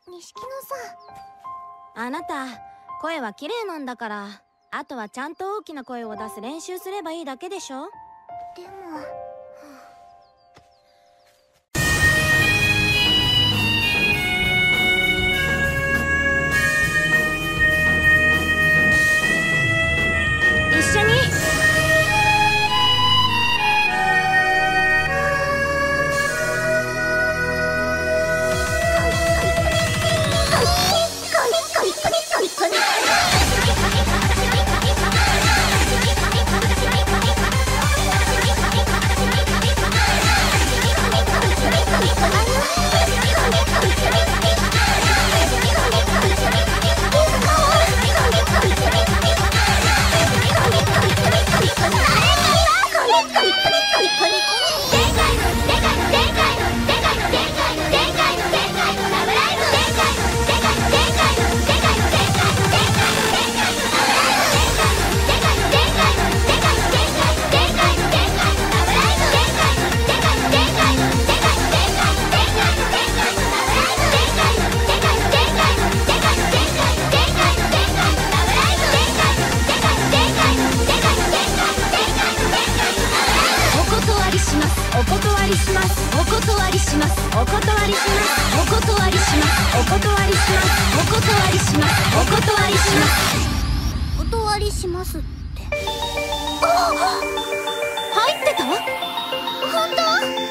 錦野さん。 あなた声は綺麗なんだから、あとはちゃんと大きな声を出す練習すればいいだけでしょ。 でも一緒に。お断りします。お断りします。お断りします。お断りします。お断りします。お断りします。お断りします。 お断りしますって。 入ってた？ 本当？